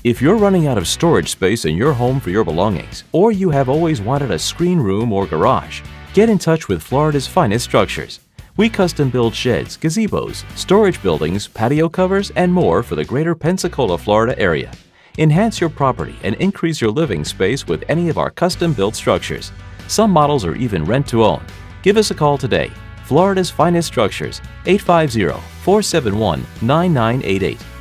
If you're running out of storage space in your home for your belongings, or you have always wanted a screen room or garage, get in touch with Florida's finest structures. We custom build sheds, gazebos, storage buildings, patio covers, and more for the greater Pensacola, Florida area. Enhance your property and increase your living space with any of our custom-built structures. Some models are even rent-to-own. Give us a call today. Florida's finest structures, 850-471-9988.